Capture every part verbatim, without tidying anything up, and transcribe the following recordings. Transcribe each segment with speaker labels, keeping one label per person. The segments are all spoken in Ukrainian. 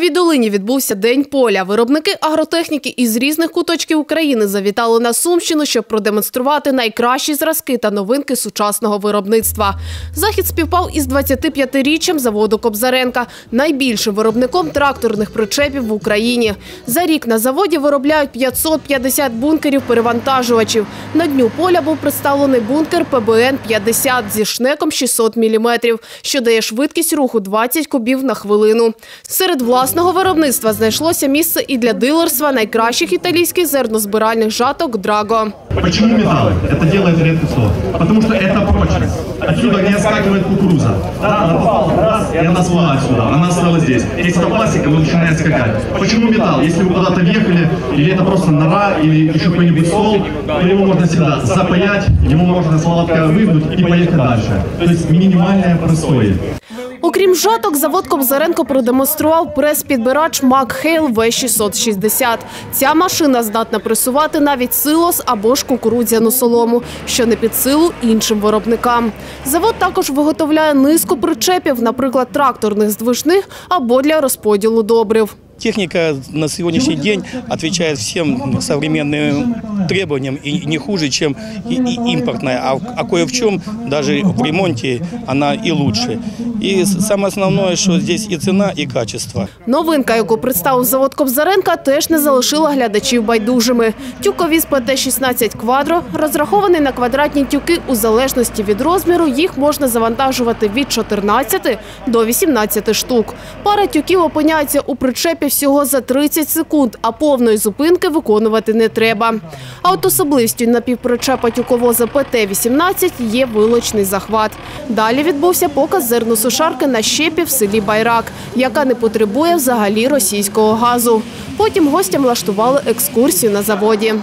Speaker 1: Луговій долині відбувся День поля. Виробники агротехніки із різних куточків України завітали на Сумщину, щоб продемонструвати найкращі зразки та новинки сучасного виробництва. Захід співпав із двадцятип'ятиріччям заводу Кобзаренка, найбільшим виробником тракторних причепів в Україні. За рік на заводі виробляють п'ятсот п'ятдесят бункерів-перевантажувачів. На Дню поля був представлений бункер Пе Бе Ен п'ятдесят зі шнеком шістсот міліметрів, що дає швидкість руху двадцять кубів на хвилину. Серед власного виробництва знайшлося місце і для дилерства найкращих італійських зернозбиральних жаток «Драго».
Speaker 2: Почему металл? Это делает редкий сорт. Потому что это прочность. Отсюда не отскакивает кукуруза. Да, она попала раз, и она всплыла отсюда. Она осталась здесь. Если это пластик, она начинает скакать. Почему металл? Если вы куда-то въехали, или это просто нора, или еще какой-нибудь стол, то его можно всегда запаять, его можно с молотка вынуть и поехать дальше. То есть минимальное простое.
Speaker 1: Окрім жаток, завод Кобзаренко продемонстрував прес-підбирач Макхейл Ве шістсот шістдесят. Ця машина здатна пресувати навіть силос або ж кукурудзяну солому, що не під силу іншим виробникам. Завод також виготовляє низку причепів, наприклад, тракторних здвижних або для розподілу добрив.
Speaker 3: Техника на сегодняшний день отвечает всем современным требованиям и не хуже, чем и, и импортная, а, а кое в чем даже в ремонте она и лучше. И самое основное, что здесь и цена, и качество.
Speaker 1: Новинка, яку представив завод Кобзаренка, теж не залишила глядачів байдужими. Тюковіз Пе Те шістнадцять Квадро розрахований на квадратні тюки. У залежності від розміру їх можна завантажувати від чотирнадцяти до вісімнадцяти штук. Пара тюків опиняється у причепі всього за тридцять секунд, а повної зупинки виконувати не треба. А от особливістю напівпричепа тюковоза Пе Те вісімнадцять є вилочний захват. Далі відбувся показ зерносушарки на щепі в селі Байрак, яка не потребує взагалі російського газу. Потім гостям влаштували екскурсію на заводі.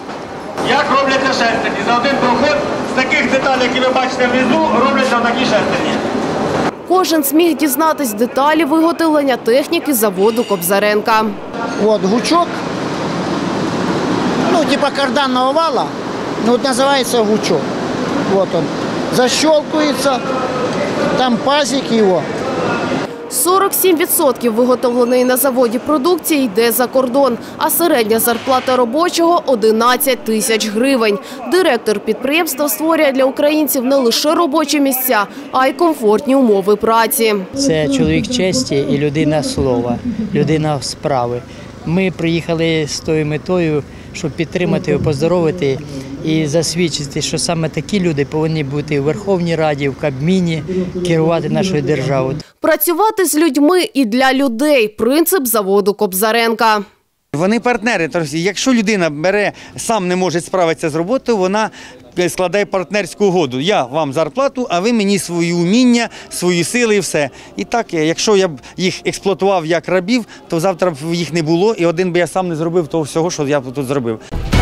Speaker 4: Як робляться шестерні? За один проход з таких деталей, які ви бачите внизу, робляться такі шестерні.
Speaker 1: Кожен зміг дізнатись деталі виготовлення техніки заводу Кобзаренка.
Speaker 5: Вот гучок, ну типа карданного вала, ну вот называется гучок. Вот он, защелкивается, там пазик его.
Speaker 1: сорок сім відсотків виготовленої на заводі продукції йде за кордон, а середня зарплата робочого – одинадцять тисяч гривень. Директор підприємства створює для українців не лише робочі місця, а й комфортні умови праці.
Speaker 6: Це чоловік честі і людина слова, людина справи. Ми приїхали з тою метою, щоб підтримати, поздоровити і засвідчити, що саме такі люди повинні бути у Верховній Раді, в Кабміні, керувати нашою державою.
Speaker 1: Працювати з людьми і для людей – принцип заводу Кобзаренка.
Speaker 7: Вони партнери. Тобто, якщо людина бере, сам не може справитися з роботою, вона складає партнерську угоду. Я вам зарплату, а ви мені свої уміння, свої сили і все. І так, якщо я б їх експлуатував як рабів, то завтра б їх не було, і один би я сам не зробив того всього, що я тут зробив.